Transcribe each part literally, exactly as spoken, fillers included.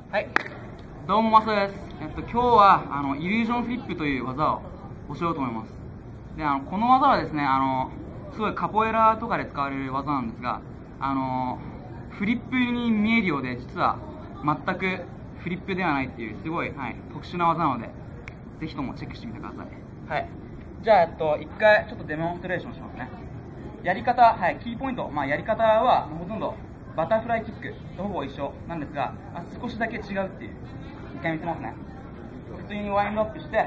はい、どうもマサです。えっと今日はあのイリュージョンフリップという技を教えようと思います。で、あのこの技はですね、あのすごいカポエラとかで使われる技なんですが、あのフリップに見えるようで実は全くフリップではないっていうすごい、はい、特殊な技なので、ぜひともチェックしてみてください。はい。じゃあえっと一回ちょっとデモンストレーションしますね。やり方、はい、キーポイント、まあやり方はほとんどバタフライキックとほぼ一緒なんですが、まあ、少しだけ違うっていう。一回見せますね。普通にワインドアップして、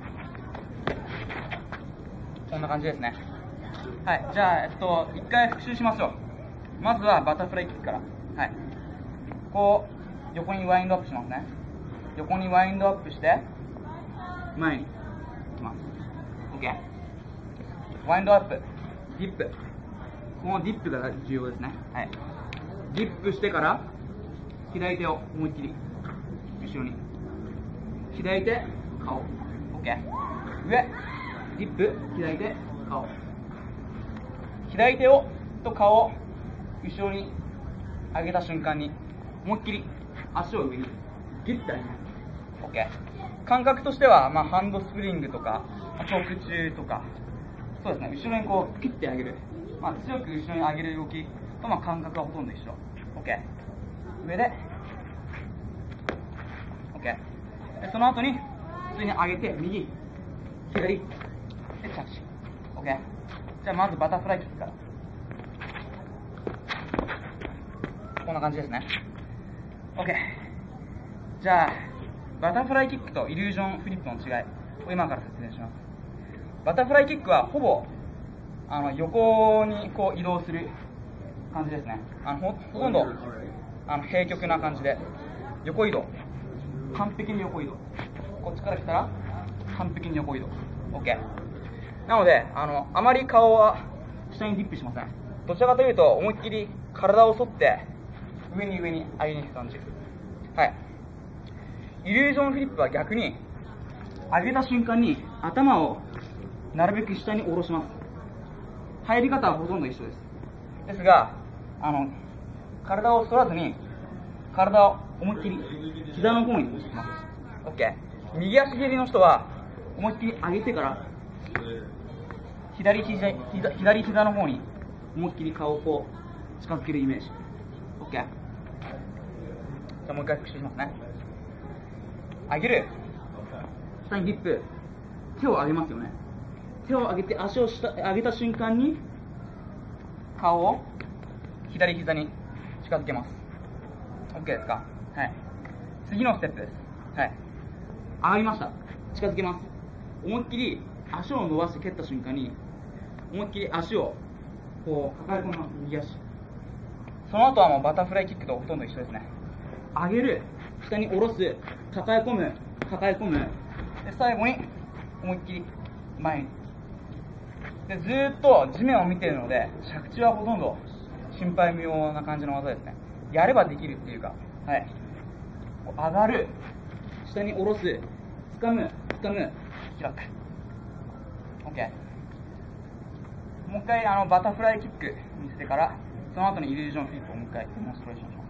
こんな感じですね。はい、じゃあ、えっと、一回復習しますよ。まずはバタフライキックから。はい。こう、横にワインドアップしますね。横にワインドアップして、前に行きます。OK。ワインドアップ、ディップ。このディップが重要ですね。はい。ディップしてから、左手を思いっきり後ろに。左手、顔。OK。上、ディップ、左手、顔。左手をと顔を後ろに上げた瞬間に、思いっきり足を上にギュッて上げます。OK。感覚としては、まあ、ハンドスプリングとか、側中とか、そうですね、後ろにこう、ギュッて上げる。まあ、強く後ろに上げる動きと、まあ、感覚はほとんど一緒。OK。上で、OK。で、その後に、普通に上げて、右、左、で、着地。OK。じゃあ、まずバタフライキックから。こんな感じですね。OK。じゃあ、バタフライキックとイリュージョンフリップの違いを今から説明します。バタフライキックは、ほぼ、あの横にこう移動する感じですね。あの ほ, ほとんどあの平極な感じで横移動、完璧に横移動。こっちから来たら完璧に横移動。 OK。 なので あ, のあまり顔は下にディップしません。どちらかというと思いっきり体を反って上に上に上げに行く感じ。はい。イリュージョンフリップは逆に上げた瞬間に頭をなるべく下に下ろします。入り方はほとんど一緒です。ですが、あの、体を反らずに、体を思いっきり膝の方に押してきます。OK。右足蹴りの人は、思いっきり上げてから、左膝、膝左膝の方に思いっきり顔をこう、近づけるイメージ。OK。じゃあもう一回復習しますね。上げる。下にディップ。手を上げますよね。手を上げて足を下上げた瞬間に顔を左膝に近づけます。 OK ですか。はい。次のステップです。はい。上がりました。近づけます。思いっきり足を伸ばして蹴った瞬間に思いっきり足をこう抱え込みます。右足。その後はもうバタフライキックとほとんど一緒ですね。上げる、下に下ろす、抱え込む、抱え込む、で最後に思いっきり前に。でずーっと地面を見ているので、着地はほとんど心配無用な感じの技ですね。やればできるっていうか、はい。上がる、下に下ろす、掴む、掴む、開く。OK。もう一回あのバタフライキック見せてから、その後にイリュージョンフリップをもう一回デモンストレーションします。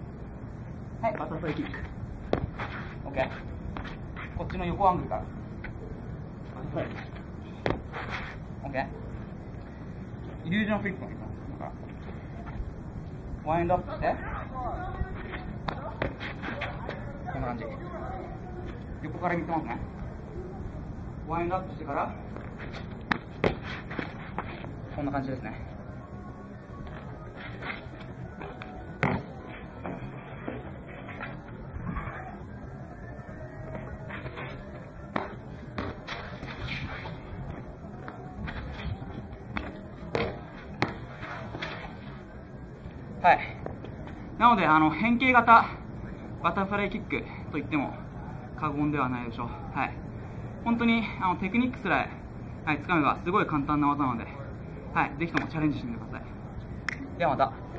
はい、バタフライキック。OK。こっちの横アングルから。バタフライ。OK。イリュージョンフリップをします。ワインドアップして、こんな感じ。横から見せますね。ワインドアップしてから、こんな感じですね。はい。なので、あの、変形型バタフライキックといっても過言ではないでしょう。はい。本当に、あの、テクニックすら、はい、つかめばすごい簡単な技なので、はい、ぜひともチャレンジしてみてください。ではまた。